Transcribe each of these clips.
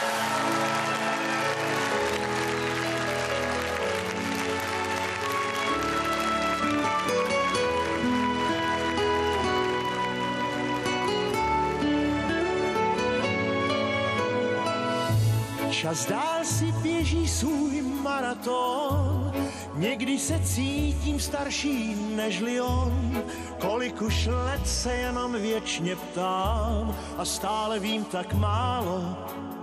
Čas dál si běží svůj maraton, někdy se cítím starší nežli on, kolik už let se jenom věčně ptám a stále vím tak málo.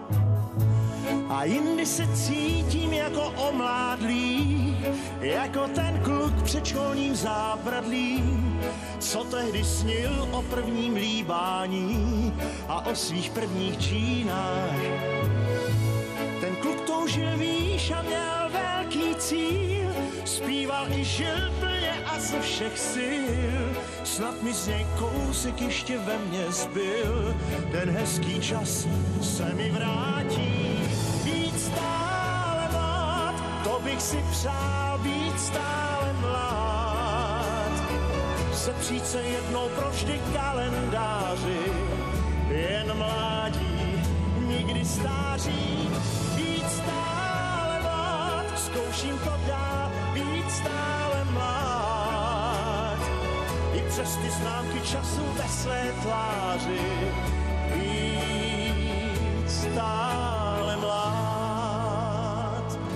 A jindy se cítím jako omládlý, jako ten kluk před školním zábradlím, co tehdy snil o prvním líbání a o svých prvních čínách. Ten kluk toužil výš a měl velký cíl, zpíval i žil plně a ze všech sil. Snad mi z něj kousek ještě ve mně zbyl, ten hezký čas se mi vrátí. Být stále mlád, to bych si přál, být stále mlád. Sepřít se jednou provždy kalendáři, jen mládí, nikdy stáří. Být stále mlád, zkouším to dál, být stále mlád. I přes ty známky času ve své tváři, být stále mlád.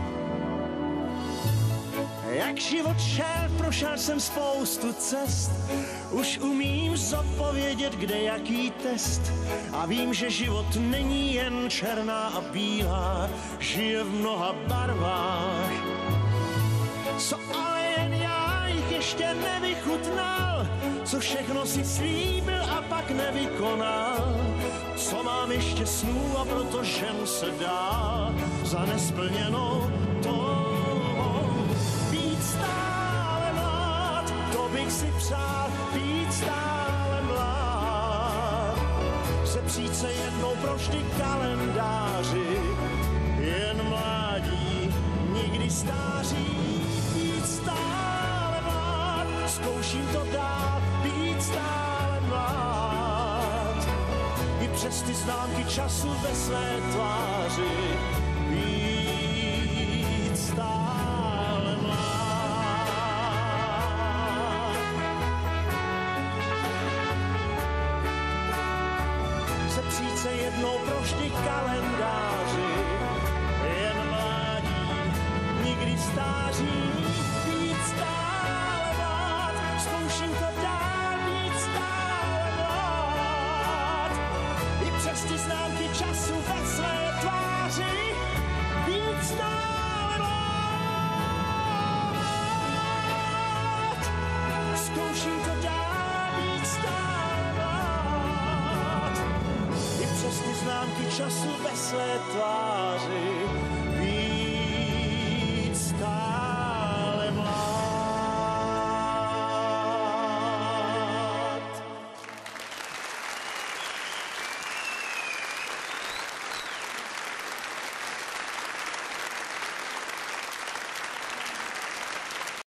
Jak život šel, prošel jsem spoustu cest, už umím zodpovědět, kde jaký test. A vím, že život není jen černá a bílá, žije v mnoha barvách. Co ale jen já jich ještě nevychutnal, co všechno si slíbil a pak nevykonal. Co mám ještě snů a proto žen se dá za nesplněnou touhou. Být stále mlád, to bych si přál, být stále mlád. Sepřít se jednou provždy kalendáři, jen mládí, nikdy stáří. Být stále mlád, zkouším to dál, být stále mlád. I přes ty známky času ve své tváři, být stále mlád. Sepřít se jednou provždy kalendáři, jen mládí, nikdy stáří. Být stále mlád, zkouším to dál, být stále mlád. I přes ty známky času ve své tváři, být stále mlád. Zkouším to dál, být stále mlád. I přes ty známky času ve své tváři,